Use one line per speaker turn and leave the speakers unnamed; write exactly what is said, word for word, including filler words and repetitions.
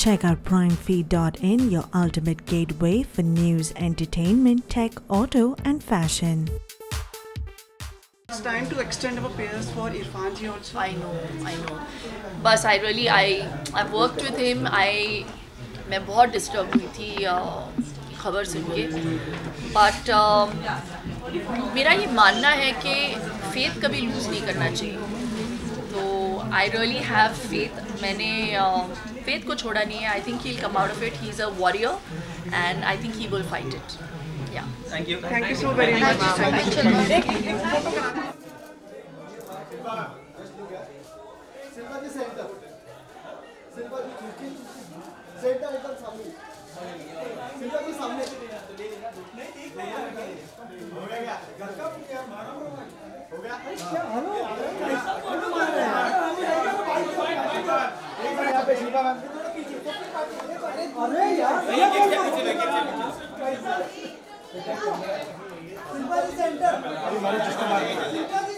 Check out prime feed dot in, your ultimate gateway for news, entertainment, tech, auto, and fashion.
It's time to extend our prayers for Irfan ji also.
I know, I know. But I really, I, I've worked with him. I, मैं बहुत disturb हुई थी खबर सुन के. But um, मेरा ये मानना है कि फेथ कभी लूज़ नहीं करना चाहिए. तो I really have faith. मैंने फेथ को छोड़ा नहीं है. I think he'll come out of it. He's a warrior, and I think he will fight it. Yeah.
Thank you. Thank you so very much.
Thank you so much.
Shilpa ji centre Shilpa ji खिड़की centre एकदम सामने शिल्पा जी सामने हो गया घर का क्या मारा हो गया क्या हेलो हेलो मार रहे हैं एक बार यहां पे शिल्पा मैम थोड़ा पीछे अरे यार शिल्पा जी सेंटर अरे मारो जिसको मार